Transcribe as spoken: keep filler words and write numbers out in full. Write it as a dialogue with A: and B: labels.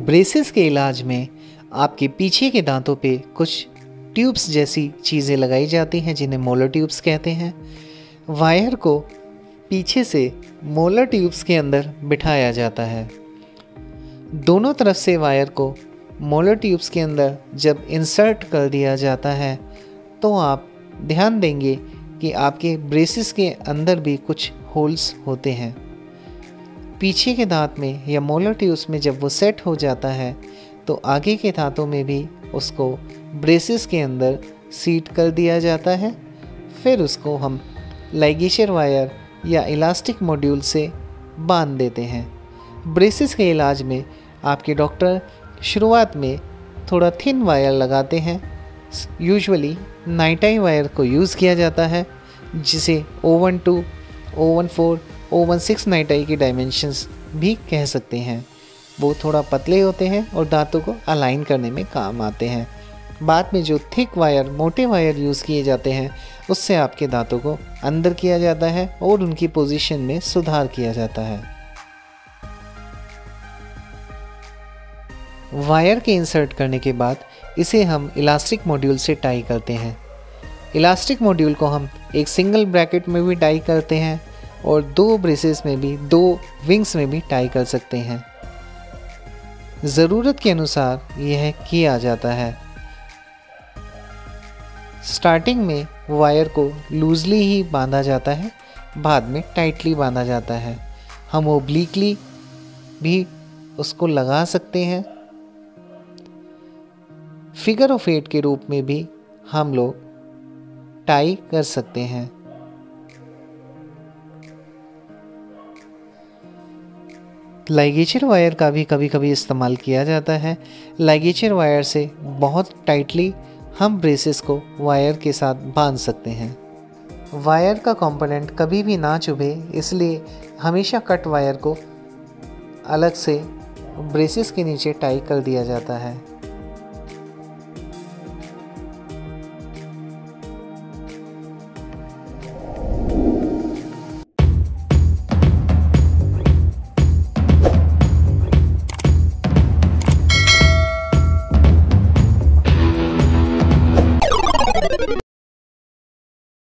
A: Braces के इलाज में आपके पीछे के दांतों पे कुछ ट्यूब्स जैसी चीज़ें लगाई जाती हैं जिन्हें मोलर ट्यूब्स कहते हैं। वायर को पीछे से मोलर ट्यूब्स के अंदर बिठाया जाता है। दोनों तरफ से वायर को मोलर ट्यूब्स के अंदर जब इंसर्ट कर दिया जाता है तो आप ध्यान देंगे कि आपके ब्रेसेस के अंदर भी कुछ होल्स होते हैं। पीछे के दांत में या मोलर ट्यूब्स में जब वो सेट हो जाता है तो आगे के दांतों में भी उसको ब्रेसेस के अंदर सीट कर दिया जाता है। फिर उसको हम लाइगेचर वायर या इलास्टिक मॉड्यूल से बांध देते हैं। ब्रेसेस के इलाज में आपके डॉक्टर शुरुआत में थोड़ा थिन वायर लगाते हैं। यूजुअली नाइटाई वायर को यूज़ किया जाता है जिसे o one two, o one four, o one six NiTi की डायमेंशंस भी कह सकते हैं। वो थोड़ा पतले होते हैं और दांतों को अलाइन करने में काम आते हैं। बाद में जो थिक वायर, मोटे वायर यूज़ किए जाते हैं उससे आपके दांतों को अंदर किया जाता है और उनकी पोजीशन में सुधार किया जाता है। वायर के इंसर्ट करने के बाद इसे हम इलास्टिक मॉड्यूल से टाई करते हैं। इलास्टिक मॉड्यूल को हम एक सिंगल ब्रैकेट में भी टाई करते हैं और दो ब्रेसेस में भी, दो विंग्स में भी टाई कर सकते हैं। ज़रूरत के अनुसार यह किया जाता है। स्टार्टिंग में वायर को लूजली ही बांधा जाता है, बाद में टाइटली बांधा जाता है। हम ओब्लिकली भी उसको लगा सकते हैं। फिगर ऑफ एट के रूप में भी हम लोग टाई कर सकते हैं। लाइगेचर वायर का भी कभी कभी इस्तेमाल किया जाता है। लाइगेचर वायर से बहुत टाइटली हम ब्रेसेस को वायर के साथ बांध सकते हैं। वायर का कंपोनेंट कभी भी ना चुभे इसलिए हमेशा कट वायर को अलग से ब्रेसेस के नीचे टाई कर दिया जाता है।